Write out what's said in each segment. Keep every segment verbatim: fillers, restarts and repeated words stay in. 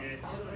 ہے.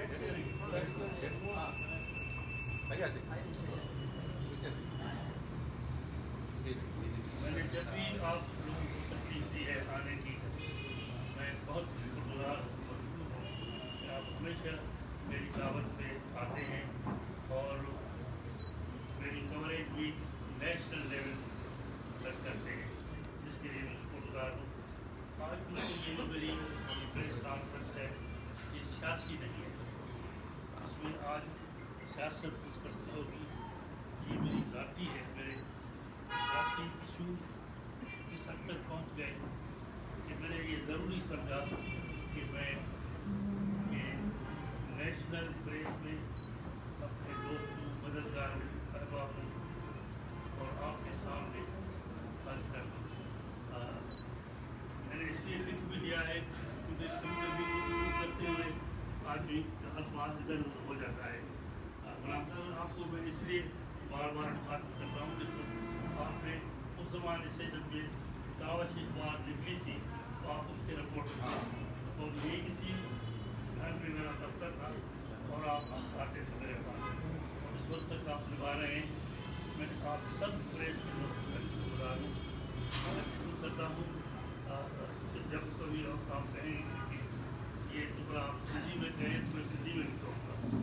میں نے جب بھی آپ لوگوں کو تکلیف دی ہے آنے کی، میں بہت شکر گزار ہوں کہ آپ ہمیشہ میری دعوت پہ آتے ہیں اور میری کوریج بھی نیشنل لیول تک کرتے ہیں، جس کے لیے میں شکر گزار ہوں. آج دوسری یہ جو میری پریس کانفرنس ہے یہ سیاسی نہیں ہے، اس میں آج سیاست ڈسکس نہیں ہوگی. یہ میری ذاتی ہے، میرے ذاتی ایشو اس حد تک پہنچ گئے کہ میں نے یہ ضروری سمجھا کہ میں یہ نیشنل پریس میں اپنے دوستوں مددگار احبابوں اور آپ کے سامنے خرچ کر دوں. میں نے اس لیے لکھ بھی لیا ہے کیونکہ کبھی کبھی اردو کرتے ہوئے آدمی الفاظ ادھر ادھر ہو جاتا ہے. آپ کو میں اس لیے بار بار مخاطب کرتا ہوں کہ آپ نے اس زمانے سے جب یہ دعوت اخبار نکلی تھی تو آپ اس کے رپورٹر تھا اور یہ اسی گھر میں میرا دفتر تھا اور آپ آتے تھے میرے پاس اور اس وقت تک آپ نبھا رہے ہیں. میں آپ سب پریس کے دوستوں کا شکر گزار ہوں. میں شکر کرتا ہوں جب کبھی آپ کام کہیں گے کہ یہ ٹکڑا آپ سندھی میں کہیں تو میں سندھی میں بھی کہوں گا.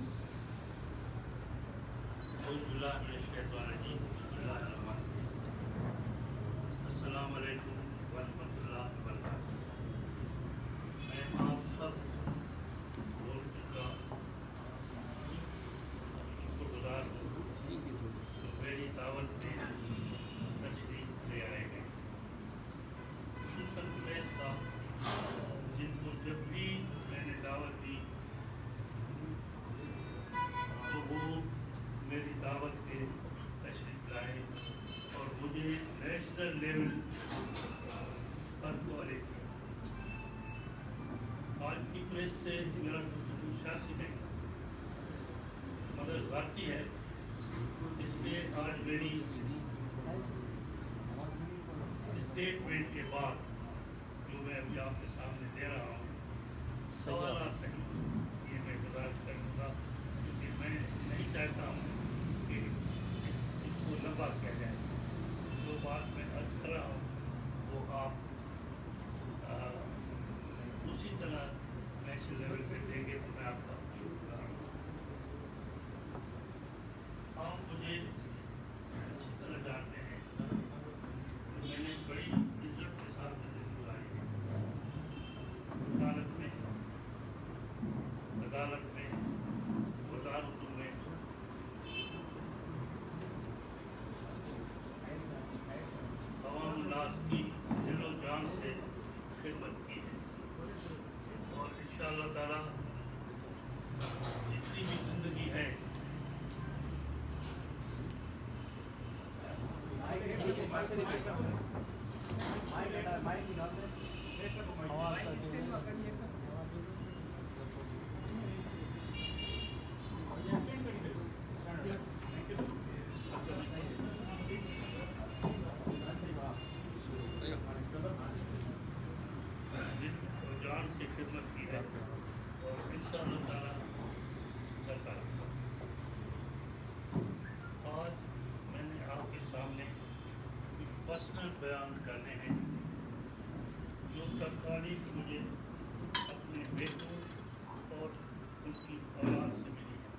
اعوذ باللہ من الشیطان الرجیم، بسم اللہ الرحمن الرحیم. السلام علیکم ورحمۃ اللہ وبرکاتہ. میں آپ سب دوستوں کا شکر گزار ہوں جو میری دعوت میں تشریف لے آئے ہیں، خصوصاً پریس کا جن کو جب بھی میں نے دعوت دی تو وہ میری دعوت پہ تشریف لائے اور مجھے نیشنل لیول پر کوالے کیا. آج کی پریس سے میرا کچھ سیاسی نہیں مگر ذاتی ہے، اس لیے آج میری اسٹیٹمنٹ کے بعد جو میں ابھی آپ کے سامنے دے رہا ہوں سوالات نہیں، یہ میں گزارش کروں گا کیونکہ میں نہیں چاہتا ہوں کہ اس اس کو لمبا کیا جائے. جو بات میں عرض کر رہا ہوں وہ آپ اسی طرح نیشنل لیول پہ دیں گے تو میں آپ کا شکر گزار ہوں. آپ مجھے اچھی طرح جانتے ہیں کہ میں نے بڑی عزت کے ساتھ زندگی گزاری ہے، وکالت میں، عدالت میں، وزارتوں میں. عوام الناس کی دل و جان سے خدمت کی ہے اور انشاءاللہ تعالیٰ جتنی بھی زندگی ہے دل و جان سے خدمت کی ہے اور انشاءاللہ تعالیٰ کرتا رہوں گا. آج میں نے آپ کے سامنے کچھ پرسنل بیان کرنے ہیں جو تکالیف مجھے اپنے بیٹوں اور ان کی اولاد سے ملی ہے.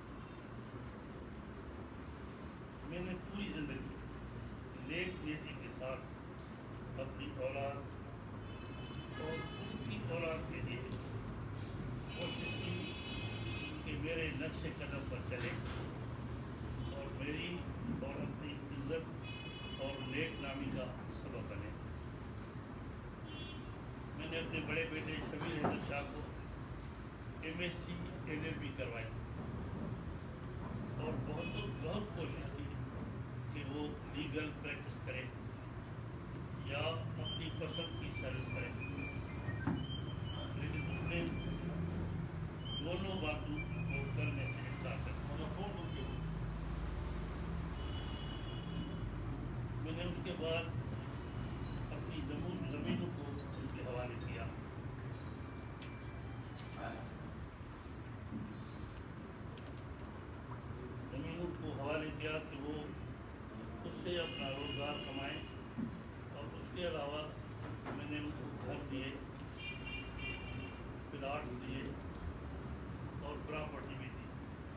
میں نے پوری زندگی نیک نیتی کے ساتھ اپنی اولاد اور ان کی اولاد کے لیے کوشش کی کہ میرے نقش قدم پر چلے اور میری اور اپنی عزت اور نیک نامی کا سبب بنے. میں نے اپنے بڑے بیٹے شبیر حیدر شاہ کو M S C L L B کروائی اور بہت بہت کوشش کی کہ وہ لیگل پریکٹس کرے یا اپنی پسند کی سروس کرے، لیکن اس نے دونوں باتوں کو کرنے سے انکار کر دیا. میں نے اس کے بعد اپنی زمین زمینوں کو اس کے حوالے کیا. प्लाट्स दिए और प्रॉपर्टी भी दी।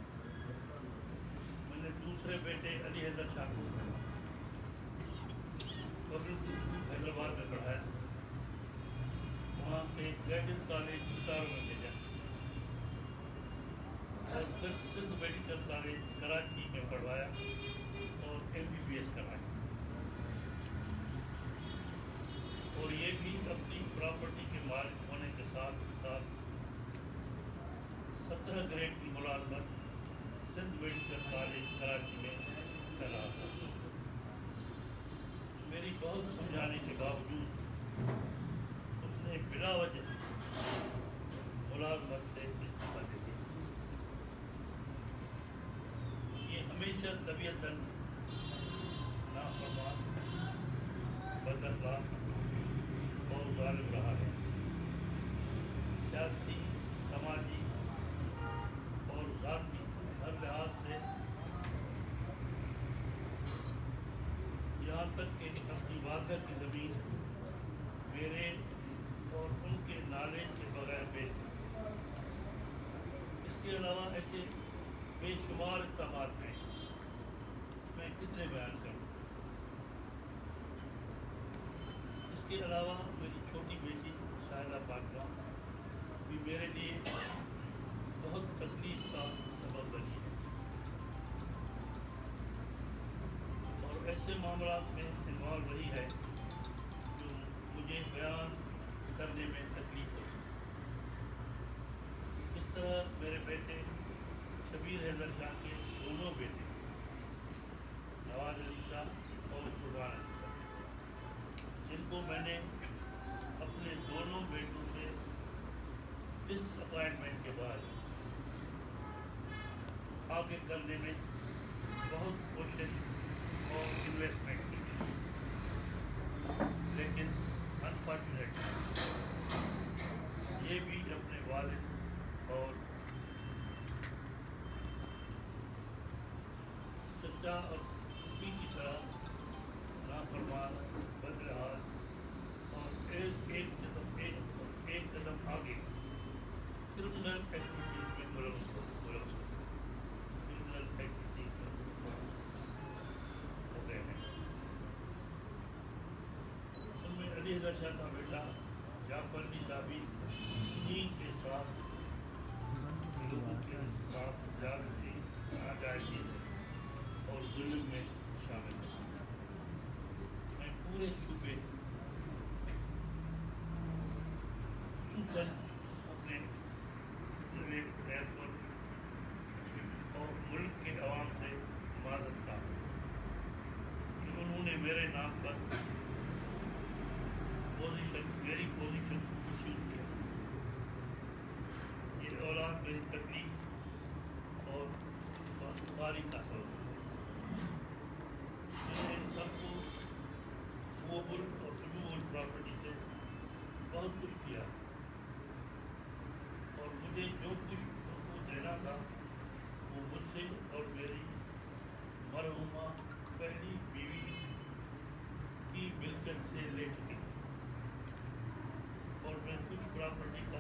मैंने दूसरे बेटे अली हैदर शाह को पब्लिक स्कूल हैदराबाद में पढ़ाया, वहाँ से ग्रेजुएट कॉलेज उतार में भेजा और फिर सिंध मेडिकल कॉलेज कराची में पढ़वाया और एम बी बी एस कराया। और ये भी अपनी प्रॉपर्टी के मालिक होने के साथ साथ सत्रह ग्रेड की मुलाजमत सिंध मेडिकल कॉलेज कराची में कर रहा था। मेरी बहुत समझाने के बावजूद उसने बिना वजह मुलाजमत से इस्तीफा दे दिया। ये हमेशा तबीयतन नाफरमान, बदअखलाक और जालिम रहा है। सियासी, समाजी और ज़ाती हर लिहाज से, यहाँ तक कि अपनी वादा की ज़मीन मेरे और उनके नालेज के बगैर बेच दी। इसके अलावा ऐसे बेशुमार इक़दामात हैं, मैं कितने बयान करूँ। इसके अलावा मेरी छोटी बेटी शाहिदा फातिमा भी मेरे लिए बहुत तकलीफ का सबब बनी है और ऐसे मामलात में इन्वॉल्व रही है जो मुझे बयान करने में तकलीफ होती है। इस तरह मेरे बेटे शबीर हैदर शाह के दोनों बेटे नवाज अली शाह और कुर्बान अली शाह, जिनको मैंने अपने दोनों बेटों से डिसअपॉइंटमेंट के बाद आगे करने में बहुत कोशिश और इन्वेस्टमेंट की, लेकिन अनफॉर्चुनेटली ये भी अपने वालिद और चचा और पुप्पी की तरह नाफरमान, बदलिहाज और एक एक कदम एक एक कदम आगे क्रिमिनल एक्टिविटीज़ में मुलव्वस हो मुलव्वस हो क्रिमिनल एक्टिविटीज़ में हो गए हैं। उनमें अली हैदर शाह का बेटा जाफर अली शाह भी इन्हीं के साथ लोगों के साथ ज़्यादती, नाजायज़ी और जुल्म में शामिल है। मैं पूरे सूबे खुसूसन अपने ज़िले खैरपुर और मुल्क के अवाम से माज़रत का कि उन्होंने मेरे नाम पर पोजीशन मेरी पोजीशन को मिसयूज़ किया। ये औलाद मेरी तकलीफ और बुखारी का सबब है। मैंने इन सबको मूवेबल और इमूवेबल प्रॉपर्टी से बहुत कुछ किया और मुझे जो कुछ उनको देना था वो मुझसे और मेरी मरहुमा पहली बीवी की मिल्कियत से ले चुके और मैं कुछ प्रॉपर्टी का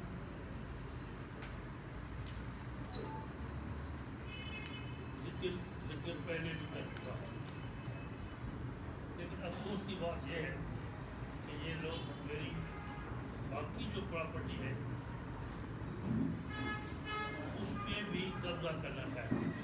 जिक्र जिक्र पहले भी कर चुका हूँ। लेकिन अफसोस की बात यह है कि ये लोग मेरी बाकी जो प्रॉपर्टी है उस पर भी कब्जा करना चाहते हैं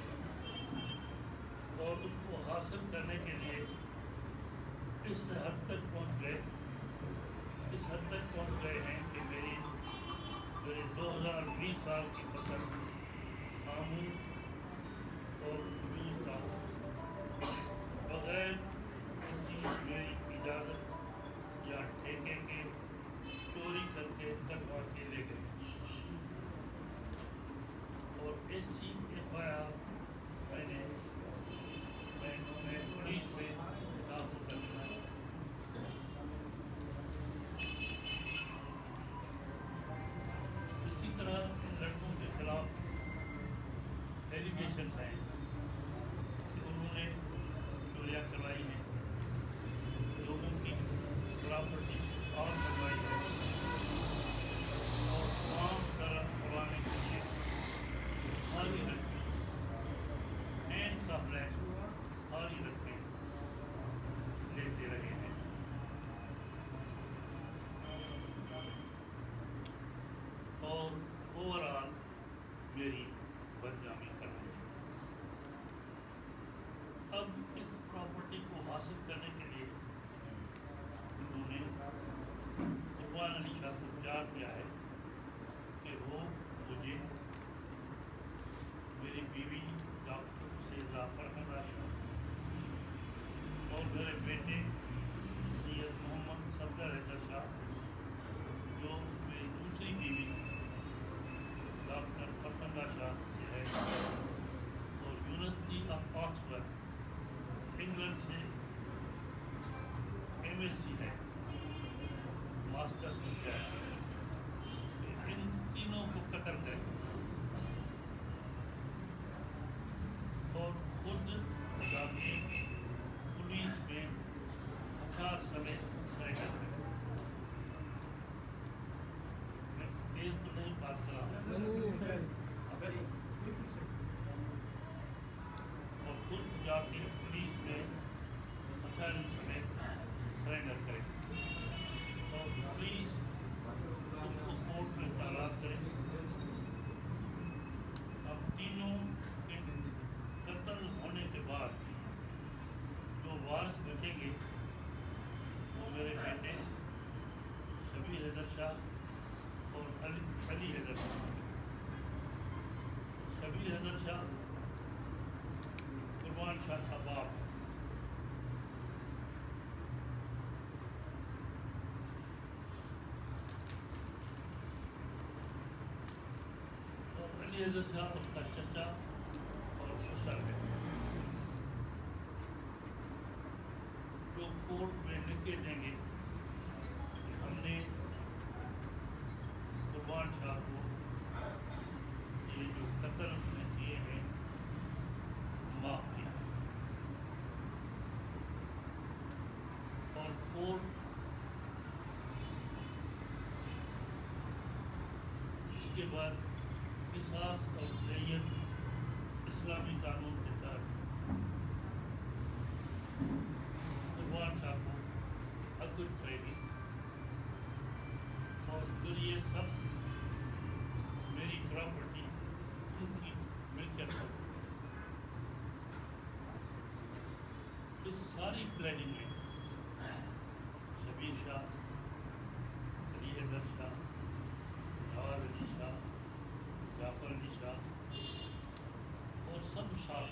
और उसको हासिल करने के लिए इस हद तक पहुंच गए इस हद तक पहुंच गए हैं कि मेरी मेरे दो हज़ार बीस साल की फसल आमूल और वजूद का बगैर किसी मेरी इजाज़त या ठेके के चोरी करके कटवा के ले गए और ऐसी एफ आई आर मैंने मैं पुलिस में दाखिल करना इसी तरह लड़कों के खिलाफ एलिगेशंस हैं कि उन्होंने चोरियाँ करवाई हैं, लोगों की प्रॉपर्टी और करवाई है मेरी बदनामी कर रहे थे। अब इस प्रॉपर्टी को हासिल करने के लिए उन्होंने कुर्बान अली शाह को चार किया है कि वो मुझे मेरी बीवी डॉक्टर सैयद ghous और मेरे बेटे सैयद मोहम्मद सफदर हैदर शाह जो मेरी दूसरी बीवी डॉक्टर ghous से है और यूनिवर्सिटी ऑफ ऑक्सफोर्ड इंग्लैंड से एम एस सी है, मास्टर्स हो गया है, इन तीनों को कत्ल करें और खुद जाके पुलिस में हथियार समेत सरेंडर करें। मैं तेज तो नहीं बात कर रहा और खुद जाके पुलिस में हथियार समेत सरेंडर करें और पुलिस उसको कोर्ट में तलब करें। अब तीनों के कत्ल होने के बाद जो वारिस बचेंगे वो मेरे बेटे शबीर हैदर शाह और अली अली हैदर शाह होंगे। शबीर हैदर शाह कुर्बान शाह का बाप है और अली हैदर शाह उसका चचा और ससुर है। जो कोर्ट में लिख के देंगे कि हमने कुर्बान शाह को ये जो कत्ल उसने किए हैं माफ किया और कोर्ट इसके बाद किसास और दय्यत इस्लामी कानून के तहत कुर्बान शाह को अदगुज करेगी और फिर ये सब मेरी प्रॉपर्टी उनकी मिल्कियत होगी। इस सारी प्लानिंग में शबीर शाह, अली हैदर शाह, नवाज अली शाह, जाफर अली शाह और सब शाह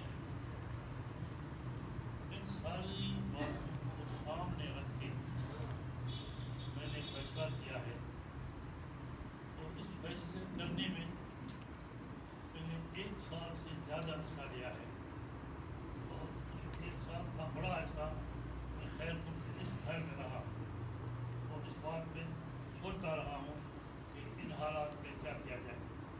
इन सारी बातों को सामने रख के मैंने फैसला किया है और इस फैसले करने में मैंने एक साल से ज़्यादा हिस्सा लिया है और उस एक साल का बड़ा हिस्सा मैं खैरपुर के इस घर में रहा और इस बात पे सोचता रहा हूँ कि इन हालात में क्या किया जाए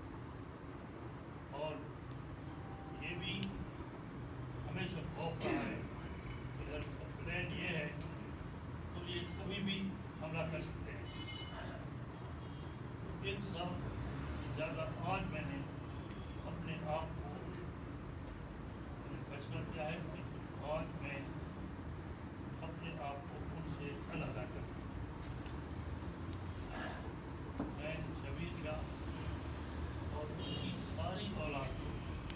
और ये भी हमेशा खौफ रहा है कि अगर प्लान ये है तो ये कभी भी हमला कर सकते हैं। एक साल से ज़्यादा आज मैंने अपने आप को मैंने फैसला किया है कि आज मैं अपने आप को उनसे अलग कर मैं शबीर शाह और उसकी सारी औलाद को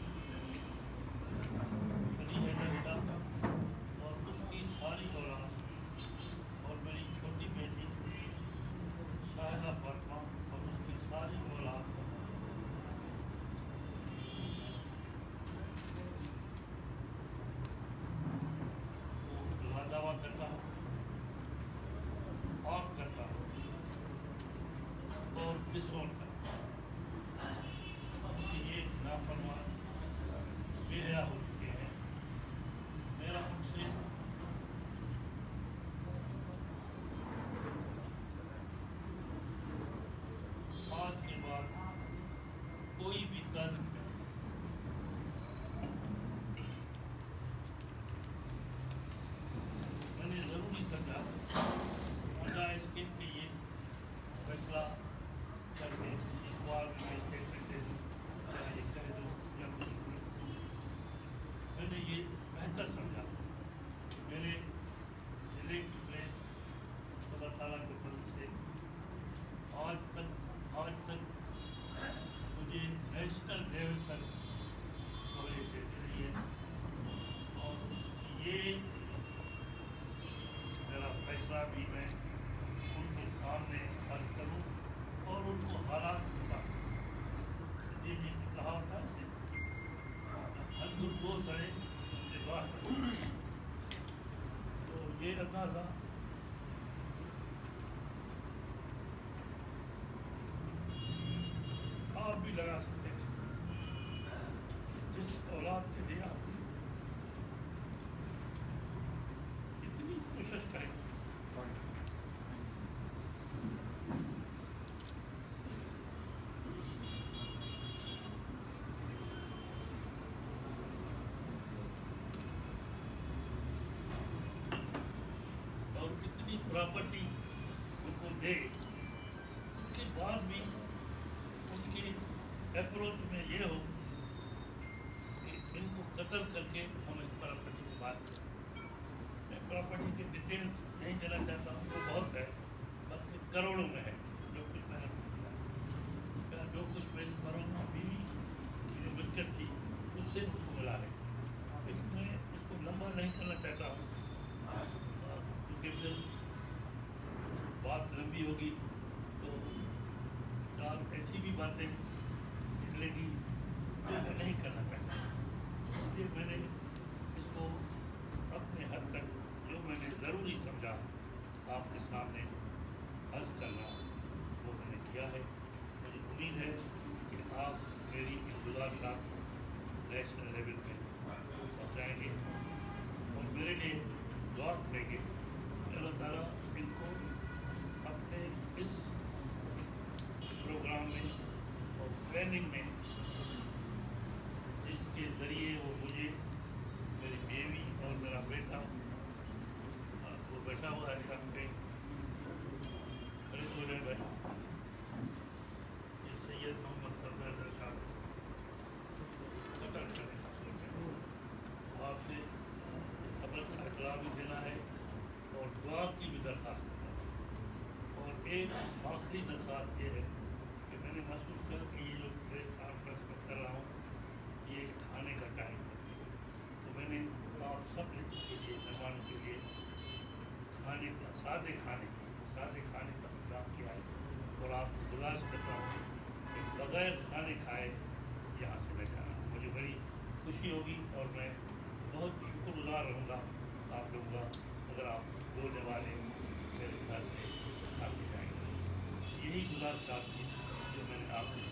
अली हैदर शाह और उसकी सारी औलाद और मेरी छोटी बेटी शाहिदा फातिमा और उसकी सारी औलाद نیشنل لیول تک کوریج دیتی رہی ہے، اور یہ میرا فیصلہ بھی میں ان کے سامنے عرض کروں اور ان کو حالات بتاؤں۔ جی جی کہا ہوتا ہے اندر دو سڑے اتباع کروں، تو یہ اندازہ آپ بھی لگا سکتے ہیں جس اولاد کے لیے آپ اتنی کوشش کریں اور کتنی پراپرٹی ان کو دے، اس کے بعد بھی ان کی اپروچ میں یہ ہو کہ ان کو قتل کر کے ہم اس پراپرٹی کی بات کریں۔ میں پراپرٹی کے ڈیٹیلز نہیں دینا چاہتا ہوں، وہ بہت ہے، بلکہ کروڑوں میں ہے جو کچھ میں نے کیا، جو کچھ میری مرحومہ بیوی کی جو ملکیت تھی اس سے ان کو ملا ہے، لیکن میں اس کو لمبا نہیں کرنا چاہتا ہوں کیونکہ پھر بات لمبی ہوگی تو چار ایسی بھی باتیں نکلے گی جو میں نہیں کرنا چاہتا، اس لیے میں نے اس کو اپنے حد تک جو میں نے ضروری سمجھا آپ کے سامنے عرض کرنا وہ میں نے کیا ہے۔ مجھے امید ہے کہ آپ میری ان گزارشات کو نیشنل لیول پہ پہنچائیں گے اور میرے لیے دعا کریں گے کہ اللہ تعالیٰ ان کو اپنے اس پروگرام میں اور ٹریننگ میں جس کے ذریعے وہ مجھے، میری بیوی اور میرا بیٹا، وہ بیٹھا ہوا ہے یہاں پہ کھڑے ہو رہے بھائی، یہ سید محمد صفدر شاہ قتل کرنے کا سوچ ہے، آپ سے خبر کا اطلاع بھی دینا ہے اور دعا کی بھی درخواست کرنا ہے۔ اور ایک آخری درخواست یہ ہے کہ میں نے محسوس کیا کہ یہ جو پریس کانفرنس میں کر رہا ہوں یہ کھانے کا ٹائم ہے، تو میں نے آپ سب کے لیے، مہمانوں کے لیے کھانے کا، سادے کھانے کا سادے کھانے کا انتظام کیا ہے، اور آپ کو گزارش کرتا ہوں کہ بغیر کھانے کھائے یہاں سے نہ جانا۔ مجھے بڑی خوشی ہوگی اور میں بہت شکر گزار رہوں گا آپ لوگوں کا اگر آپ دو نوالے میرے گھر سے کھا کے جائیں گے۔ یہی گزارشات تھی جو میں نے آپ کے